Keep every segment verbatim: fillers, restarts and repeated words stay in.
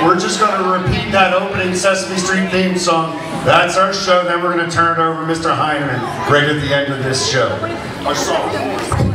We're just going to repeat that opening Sesame Street theme song. That's our show. Then we're going to turn it over to Mister Heineman right at the end of this show. Our song.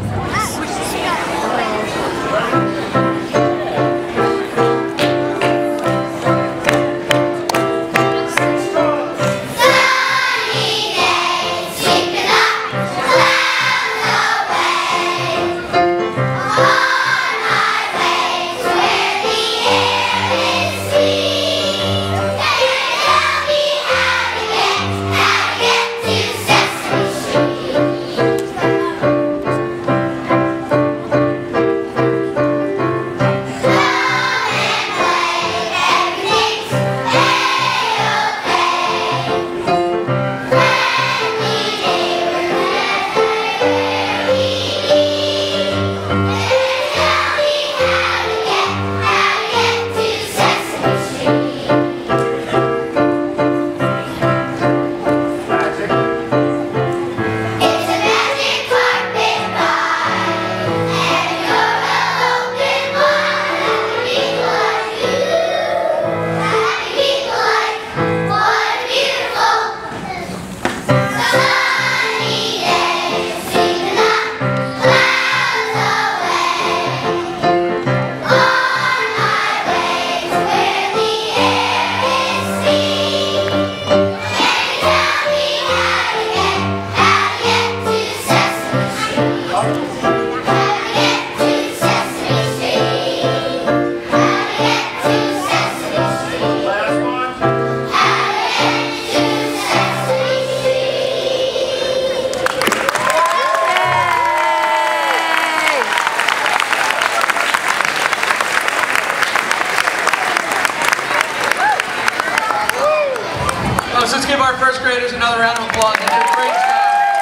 Let's give our first graders another round of applause. They did a great job.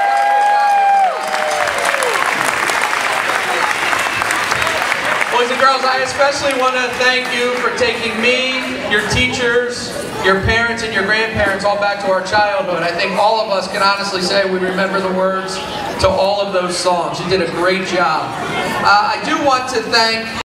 Boys and girls, I especially want to thank you for taking me, your teachers, your parents, and your grandparents all back to our childhood. I think all of us can honestly say we remember the words to all of those songs. You did a great job. Uh, I do want to thank